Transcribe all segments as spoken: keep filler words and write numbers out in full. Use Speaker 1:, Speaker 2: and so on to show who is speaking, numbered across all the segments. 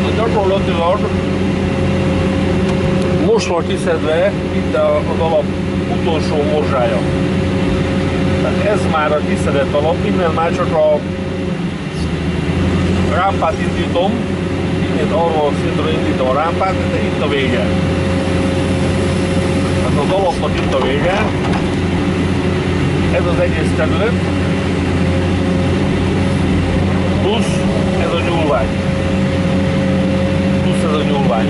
Speaker 1: Gyakorlatilag most van kiszedve itt az alap utolsó morzsája. Tehát ez már a kiszedett alap, innen már csak a rámpát indítom, innen arról a szintről indítom a rámpát, de itt a vége. Tehát az alapnak itt a vége, ez az egész terület, plusz ez a nyúlvány. Plusz ez a nyúlvány.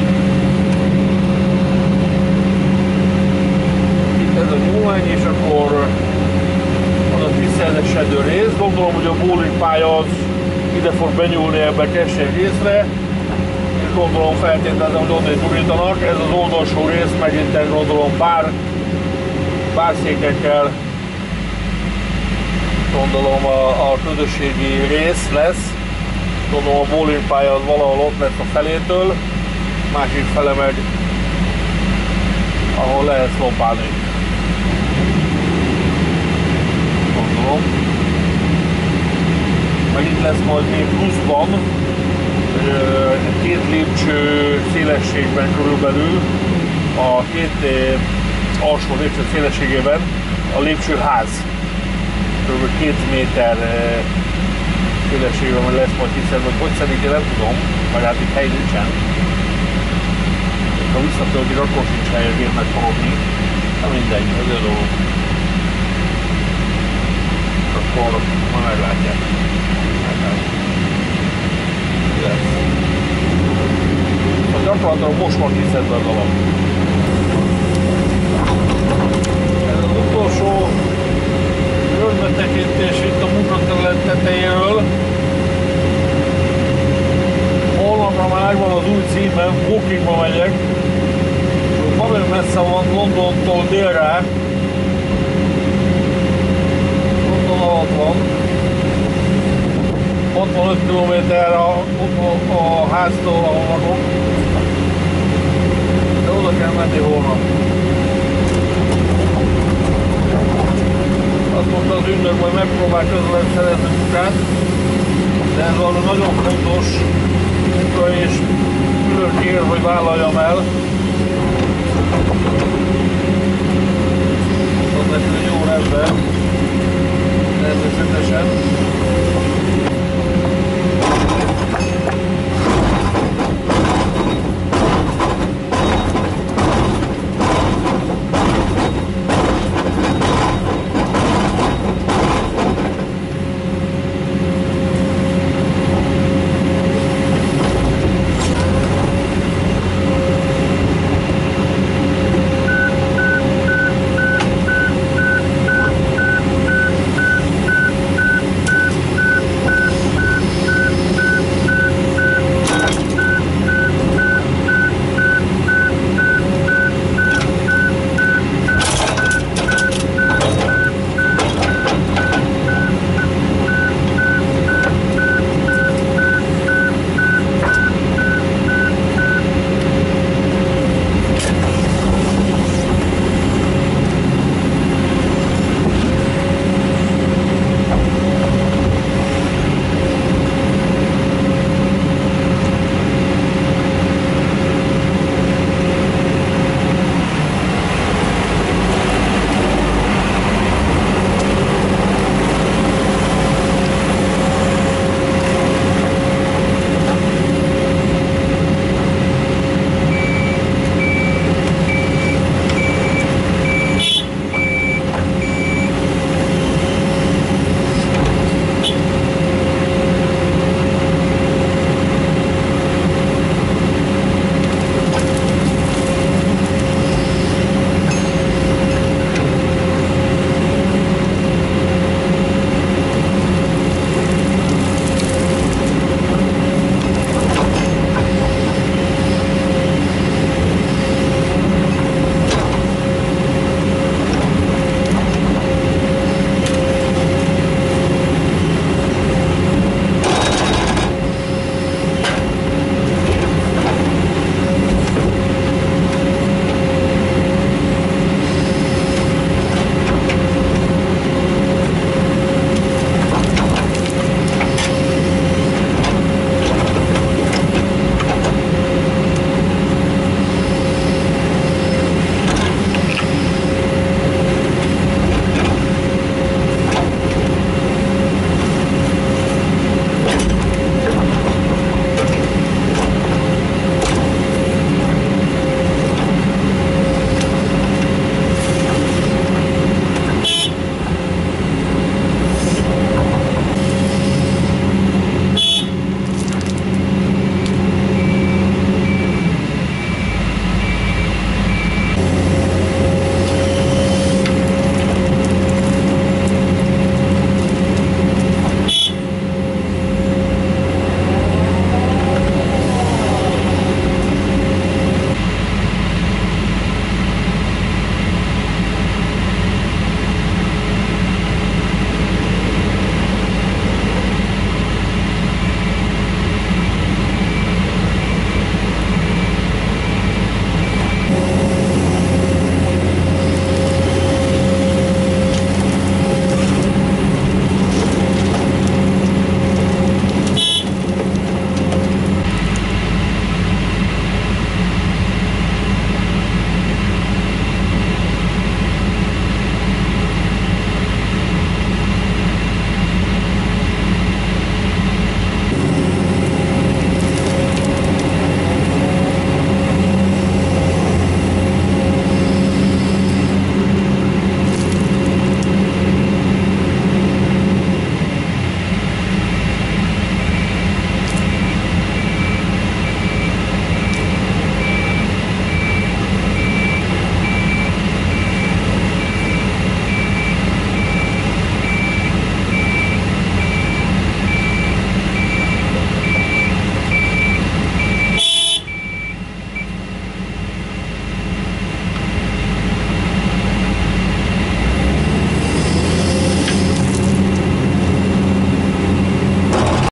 Speaker 1: Itt ez a nyúlvány, és akkor az a tisztelesedő rész. Gondolom, hogy a bowling pálya az ide fog benyúlni ebbe a kesseny részre, és gondolom feltételezem, hogy onnan turítanak. Ez az oldalsó rész megint gondolom bár, bárszékekkel, gondolom a, a közösségi rész lesz. Gondolom a bowling pálya az valahol ott lesz a felétől, másik fele meg ahol lehet szlopálni. Gondolom. Meg itt lesz majd még pluszban két lépcső szélességben körülbelül, a két alsó lépcső szélességében a lépcsőház. Kb. két méter szélességben majd lesz majd hiszem, hogy hogy szedik, én nem tudom, vagy hát itt hely nincsen. Ha visszatöltik, akkor sincs hely a gépnek forogni. Na mindegy, az ő dolog. Akkor majd meglátják. A gyakorlatilag most van kiszedve az alap. Ez az utolsó körbetekintés itt a munkaterület tetejéről. Holnapra már megvan az új címem, Wookingba megyek. Valami messze van Londontól délre. London alatt van. hatvanöt kilométer a, a, a háztól, ahol lakok. De oda kell menni holnap. Azt mondta az ügynök, majd megpróbál közelebb szerezni munkát, de ez valami nagyon fontos munka, és külön kér, hogy vállaljam el. Az neki, hogy jó rendben.